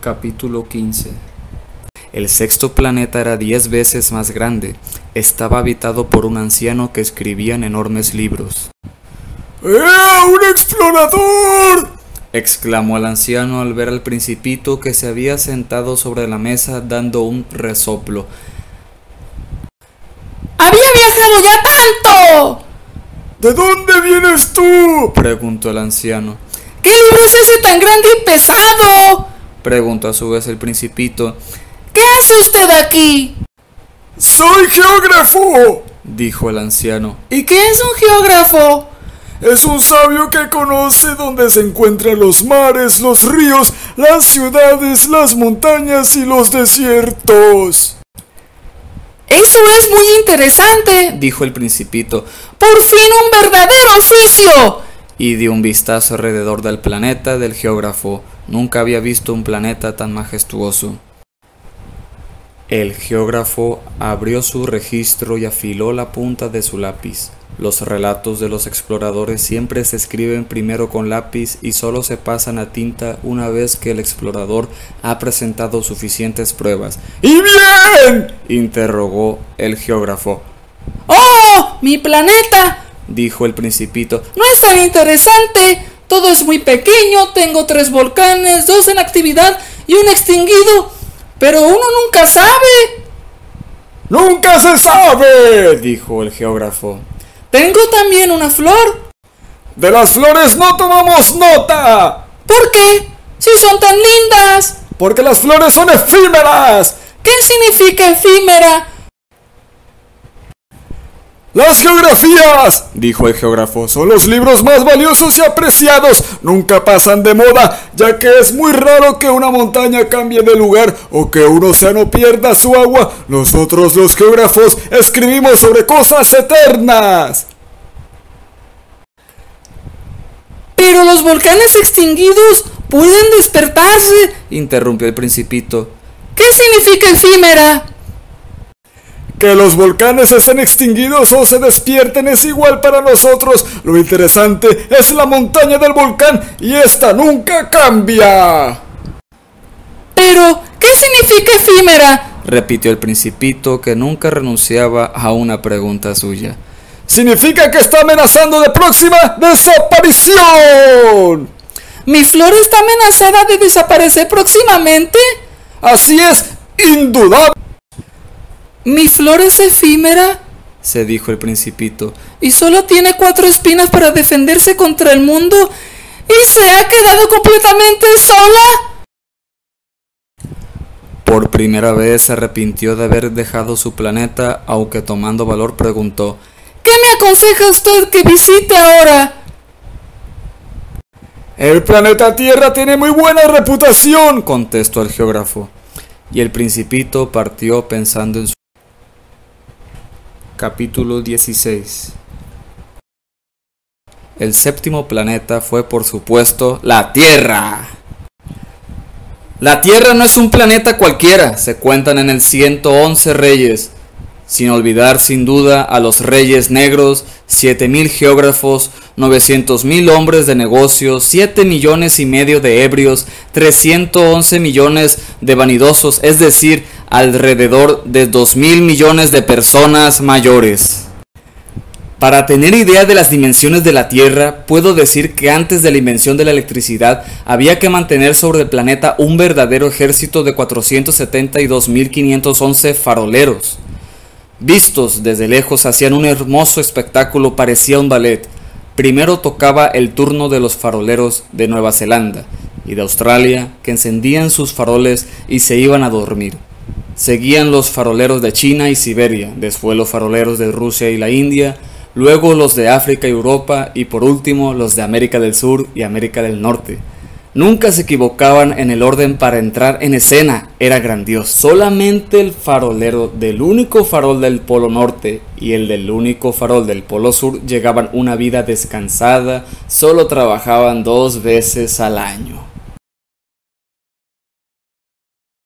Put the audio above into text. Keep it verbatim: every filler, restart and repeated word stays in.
Capítulo quince. El sexto planeta era diez veces más grande. Estaba habitado por un anciano que escribía en enormes libros. ¡Eh, un explorador!, exclamó el anciano al ver al principito que se había sentado sobre la mesa dando un resoplo. ¡Había viajado ya tanto! ¿De dónde vienes tú?, preguntó el anciano. ¿Qué libro es ese tan grande y pesado?, preguntó a su vez el principito. ¿Qué hace usted aquí? ¡Soy geógrafo!, dijo el anciano. ¿Y qué es un geógrafo? Es un sabio que conoce dónde se encuentran los mares, los ríos, las ciudades, las montañas y los desiertos. Eso es muy interesante, dijo el principito. ¡Por fin un verdadero oficio! Y dio un vistazo alrededor del planeta del geógrafo. Nunca había visto un planeta tan majestuoso. El geógrafo abrió su registro y afiló la punta de su lápiz. Los relatos de los exploradores siempre se escriben primero con lápiz y solo se pasan a tinta una vez que el explorador ha presentado suficientes pruebas. ¡Y bien!, interrogó el geógrafo. ¡Oh, mi planeta!, dijo el principito. No es tan interesante. Todo es muy pequeño. Tengo tres volcanes, dos en actividad y un extinguido. Pero uno nunca sabe. ¡Nunca se sabe!, dijo el geógrafo. Tengo también una flor. De las flores no tomamos nota. ¿Por qué? Si son tan lindas. Porque las flores son efímeras. ¿Qué significa efímera? Las geografías, dijo el geógrafo, son los libros más valiosos y apreciados. Nunca pasan de moda, ya que es muy raro que una montaña cambie de lugar o que un océano pierda su agua. Nosotros los geógrafos escribimos sobre cosas eternas. Pero los volcanes extinguidos pueden despertarse, interrumpió el principito. ¿Qué significa efímera? Que los volcanes estén extinguidos o se despierten es igual para nosotros. Lo interesante es la montaña del volcán y esta nunca cambia. Pero, ¿qué significa efímera?, repitió el principito, que nunca renunciaba a una pregunta suya. Significa que está amenazando de próxima desaparición. ¿Mi flor está amenazada de desaparecer próximamente? Así es, indudable. ¿Mi flor es efímera?, se dijo el principito. ¿Y solo tiene cuatro espinas para defenderse contra el mundo? ¿Y se ha quedado completamente sola? Por primera vez se arrepintió de haber dejado su planeta, aunque tomando valor preguntó. ¿Qué me aconseja usted que visite ahora? El planeta Tierra tiene muy buena reputación, contestó el geógrafo. Y el principito partió pensando en su... Capítulo dieciséis. El séptimo planeta fue, por supuesto, la Tierra. La Tierra no es un planeta cualquiera, se cuentan en el ciento once reyes, sin olvidar sin duda a los reyes negros, siete mil geógrafos, novecientos mil hombres de negocios, siete millones y medio de ebrios, trescientos once millones de vanidosos, es decir, alrededor de dos mil millones de personas mayores. Para tener idea de las dimensiones de la Tierra, puedo decir que antes de la invención de la electricidad había que mantener sobre el planeta un verdadero ejército de cuatrocientos setenta y dos mil quinientos once faroleros. Vistos desde lejos hacían un hermoso espectáculo, parecía un ballet. Primero tocaba el turno de los faroleros de Nueva Zelanda y de Australia, que encendían sus faroles y se iban a dormir. Seguían los faroleros de China y Siberia, después los faroleros de Rusia y la India, luego los de África y Europa y por último los de América del Sur y América del Norte. Nunca se equivocaban en el orden para entrar en escena, era grandioso. Solamente el farolero del único farol del Polo Norte y el del único farol del Polo Sur llegaban una vida descansada, solo trabajaban dos veces al año.